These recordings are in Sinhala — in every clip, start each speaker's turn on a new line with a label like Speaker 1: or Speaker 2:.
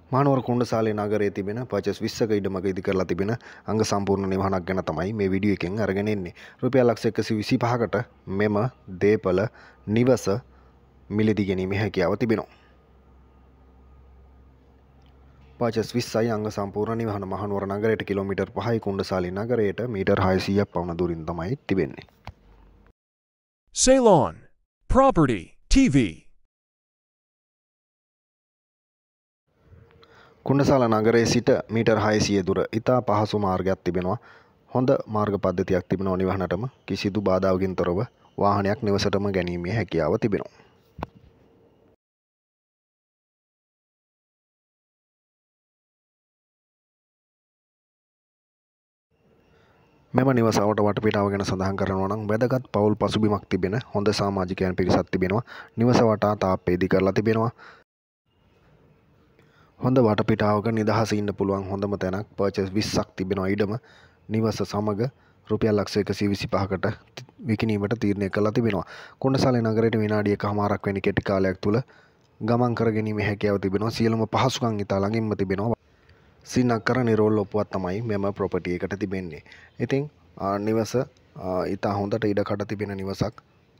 Speaker 1: මානවර කුණ්ඩසාලේ නගරයේ තිබෙන පර්චස් 20ක ඉඩමක ඉදි කරලා තිබෙන අංග සම්පූර්ණ නිවහනක් ගැන තමයි මේ වීඩියෝ එකෙන් අරගෙන එන්නේ. රුපියල් ලක්ෂ 125කට මෙම දේපල නිවස මිලදී ගැනීමේ හැකියාව තිබෙනවා. පර්චස් 20යි අංග සම්පූර්ණ නිවහන මහනුවර නගරයට කිලෝමීටර් 5යි කුණ්ඩසාලේ නගරයට මීටර් 600ක් පමණ දුරින් තමයි තිබෙන්නේ.
Speaker 2: Ceylon Property TV.
Speaker 1: කුණ්ඩසාල නගරයේ සිට මීටර් 600 දුර ඉතා පහසු මාර්ගයක් තිබෙනවා. හොඳ මාර්ග පද්ධතියක් තිබෙනවා නිවහනටම. කිසිදු බාධාවකින් තොරව වාහනයක් නිවසටම ගැනීමේ හැකියාව තිබෙනවා. මෙම නිවසවට වටපිටාව ගැන සඳහන් කරනවා නම් වැදගත් පවුල් පසුබිමක් තිබෙන හොඳ සමාජිකයන් පිරිසක් තිබෙනවා. නිවස වටා තාප්පේ ඉදි කරලා තිබෙනවා. හොඳ වටපිටාවක නිදහස ඉන්න පුළුවන් හොඳම තැනක් පර්චස් 20ක් තිබෙනවා ඉඩම නිවස සමග රුපියල් ලක්ෂ 125කට විකිණීමට තීරණය කළා තිබෙනවා. කුණ්ඩසාලේ නගරයට විනාඩි 1කමාරක් වැනි කෙටි කාලයක් තුල ගමන් කර ගැනීමේ හැකියාව තිබෙනවා. සියලුම පහසුකම් ඉතා ළඟින්ම තිබෙනවා. සින්නක්කර නිරෝල් ඔප්පුවක් තමයි මෙම ප්‍රොපර්ටි එකට තිබෙන්නේ. ඉතින් නිවස ඉතා හොඳට ඉඩකඩ තිබෙන නිවසක්.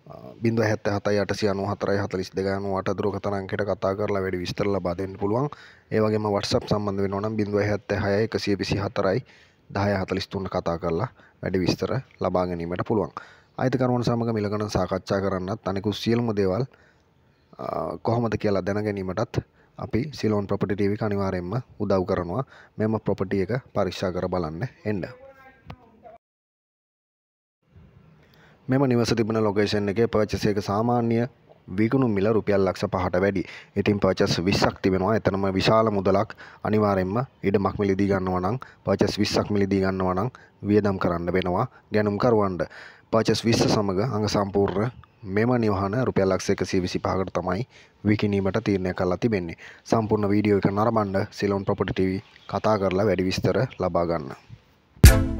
Speaker 1: 077 දුරකථන අංකයට කතා කරලා වැඩි විස්තර ලබා දෙන්න පුළුවන්. ඒ වගේම WhatsApp සම්බන්ධ වෙනවා නම් 076 124යි 1043 කතා කරලා වැඩි විස්තර ලබා ගැනීමට පුළුවන්. අයිතිකරුවන් සමග මිල ගණන් සාකච්ඡා කරන්නත් අනිකුත් සියලුම දේවල් කොහොමද කියලා දැන ගැනීමටත් අපි Ceylon Property TV එක අනිවාර්යයෙන්ම උදව් කරනවා. මෙම ප්‍රොපර්ටි එක පරීක්ෂා කර බලන්න එන්න. මෙම නිවස තිබෙන ලොකේෂන් එකේ පර්චස් එක සාමාන්‍ය විකුණු මිල රුපියල් ලක්ෂ 5ට වැඩි. ඉතින් පර්චස් 20ක් තිබෙනවා. එතනම විශාල මුදලක් අනිවාර්යයෙන්ම ඉඩමක් මිලදී ගන්නවා නම් පර්චස් 20ක් මිලදී ගන්නවා නම් වියදම් කරන්න වෙනවා ගැනුම් කරවන්න. පර්චස් 20 සමග අංග සම්පූර්ණ මෙම නිවහන රුපියල් ලක්ෂ 125කට තමයි විකිණීමට තීරණය කරලා තිබෙන්නේ. සම්පූර්ණ වීඩියෝ එක නරඹන්න Ceylon Property TV කතා කරලා වැඩි විස්තර ලබා ගන්න.